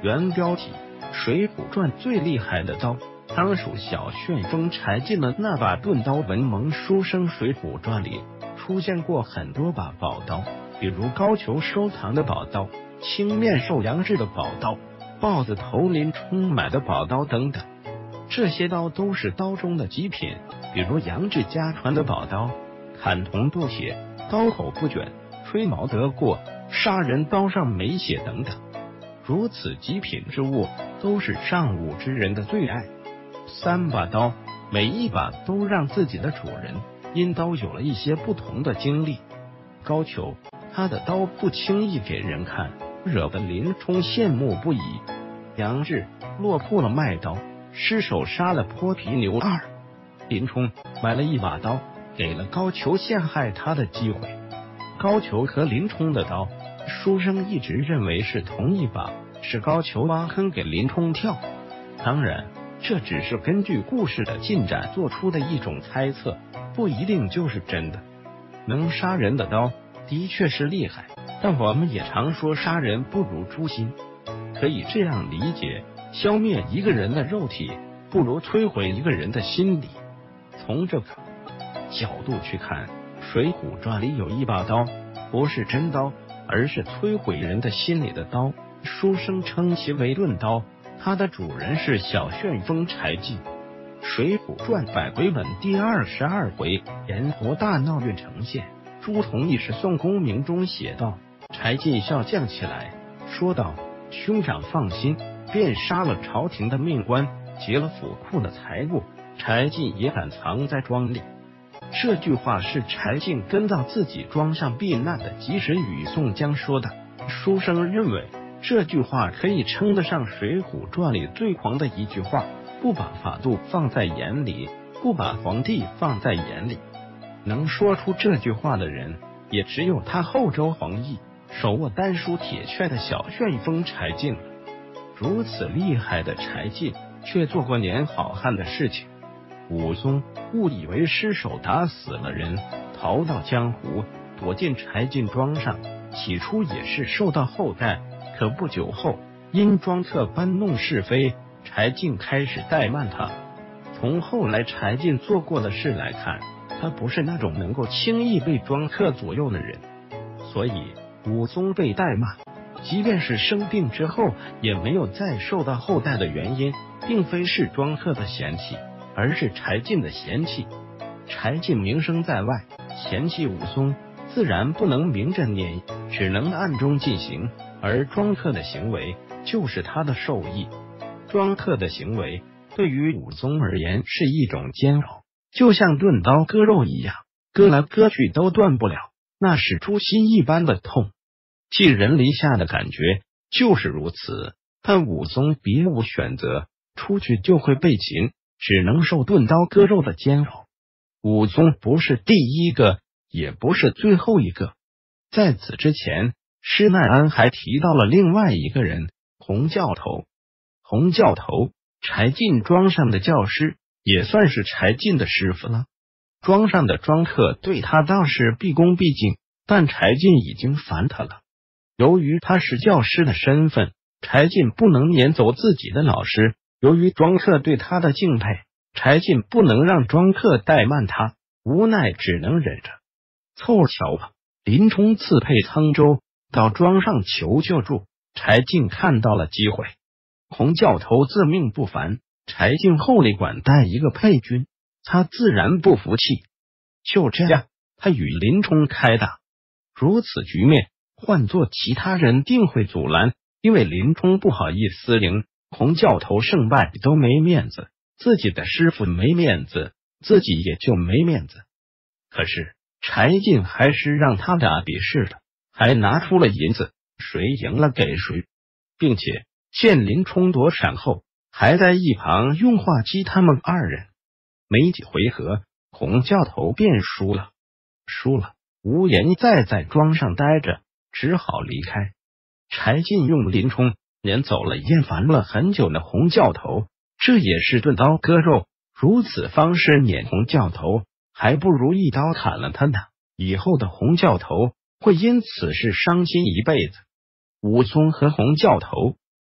原标题：水浒传最厉害的刀，当属小旋风柴进的那把钝刀。文蒙书生水浒传里出现过很多把宝刀，比如高俅收藏的宝刀、青面兽杨志的宝刀、豹子头林冲买的宝刀等等。这些刀都是刀中的极品，比如杨志家传的宝刀，砍铜镀铁，刀口不卷，吹毛得过，杀人刀上没血等等。如此极品之物，都是尚武之人的最爱。3把刀，每一把都让自己的主人因刀有了一些不同的经历。高俅，他的刀不轻易给人看，惹得林冲羡慕不已。杨志落魄了卖刀，失手杀了泼皮牛二。林冲买了一把刀，给了高俅陷害他的机会。高俅和林冲的刀，书生一直认为是同一把，是高俅挖坑给林冲跳。当然，这只是根据故事的进展做出的一种猜测，不一定就是真的。能杀人的刀的确是厉害，但我们也常说杀人不如诛心，可以这样理解，消灭一个人的肉体，不如摧毁一个人的心理。从这个角度去看，《水浒传》里有一把刀，不是真刀，而是摧毁人的心理的刀。书生称其为钝刀，它的主人是小旋风柴进。《水浒传》百回本第22回盐湖大闹郓城县，朱仝一时宋公明中写道：柴进笑将起来，说道：兄长放心，便杀了朝廷的命官，劫了府库的财物，柴进也敢藏在庄里。这句话是柴进跟到自己庄上避难的及时雨宋江说的。书生认为这句话可以称得上《水浒传》里最狂的一句话，不把法度放在眼里，不把皇帝放在眼里。能说出这句话的人，也只有他后周黄奕手握丹书铁券的小旋风柴进了。如此厉害的柴进，却做过年好汉的事情。武松误以为失手打死了人，逃到江湖，躲进柴进庄上，起初也是受到厚待，可不久后因庄客搬弄是非，柴进开始怠慢他。从后来柴进做过的事来看，他不是那种能够轻易被庄客左右的人。所以武松被怠慢，即便是生病之后也没有再受到厚待的原因，并非是庄客的嫌弃，而是柴进的嫌弃。柴进名声在外，嫌弃武松，自然不能明着撵，只能暗中进行，而庄客的行为就是他的授意。庄客的行为对于武松而言是一种煎熬，就像钝刀割肉一样，割来割去都断不了，那是诛心一般的痛，寄人篱下的感觉就是如此。但武松别无选择，出去就会被擒，只能受钝刀割肉的煎熬。武松不是第一个，也不是最后一个。在此之前，施耐庵还提到了另外一个人，洪教头。洪教头，柴进庄上的教师，也算是柴进的师傅了。庄上的庄客对他倒是毕恭毕敬，但柴进已经烦他了。由于他是教师的身份，柴进不能撵走自己的老师。由于庄客对他的敬佩，柴进不能让庄客怠慢他，无奈只能忍着。凑巧吧，林冲刺配沧州，到庄上求救助，柴进看到了机会。洪教头自命不凡，柴进厚礼管带一个配军，他自然不服气。就这样，他与林冲开打。如此局面，换做其他人定会阻拦，因为林冲不好意思赢，洪教头胜败都没面子，自己的师傅没面子，自己也就没面子。可是柴进还是让他打比试了，还拿出了银子，谁赢了给谁，并且见林冲躲闪后，还在一旁用话激他们二人。没几回合，洪教头便输了，无颜再在庄上待着，只好离开。柴进用林冲撵走了厌烦了很久的洪教头，这也是钝刀割肉，如此方式撵洪教头，还不如一刀砍了他呢。以后的洪教头会因此事伤心一辈子。武松和洪教头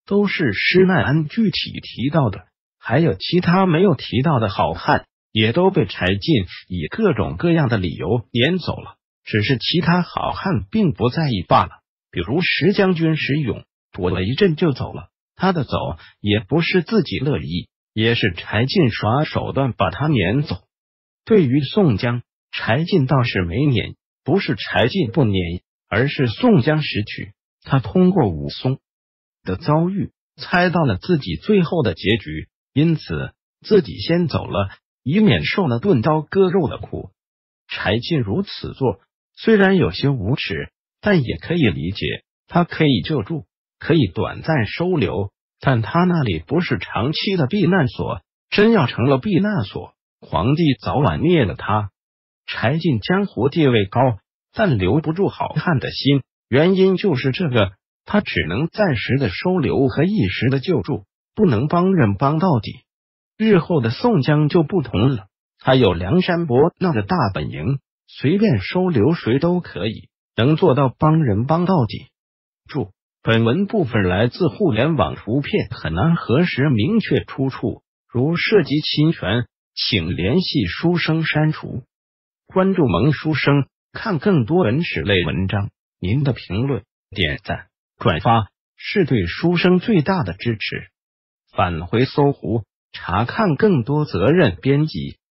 都是施耐庵具体提到的，还有其他没有提到的好汉，也都被柴进以各种各样的理由撵走了。只是其他好汉并不在意罢了。比如石将军石勇，躲了一阵就走了，他的走也不是自己乐意，也是柴进耍手段把他撵走。对于宋江，柴进倒是没撵，不是柴进不撵，而是宋江识趣。他通过武松的遭遇，猜到了自己最后的结局，因此自己先走了，以免受了钝刀割肉的苦。柴进如此做，虽然有些无耻，但也可以理解。他可以救助，可以短暂收留，但他那里不是长期的避难所，真要成了避难所，皇帝早晚灭了他。柴进江湖地位高，但留不住好汉的心，原因就是这个，他只能暂时的收留和一时的救助，不能帮人帮到底。日后的宋江就不同了，他有梁山伯那个大本营，随便收留谁都可以，能做到帮人帮到底。注：本文部分来自互联网图片，很难核实明确出处，如涉及侵权，请联系书生删除。关注萌书生，看更多文史类文章。您的评论、点赞、转发是对书生最大的支持。返回搜狐，查看更多责任编辑。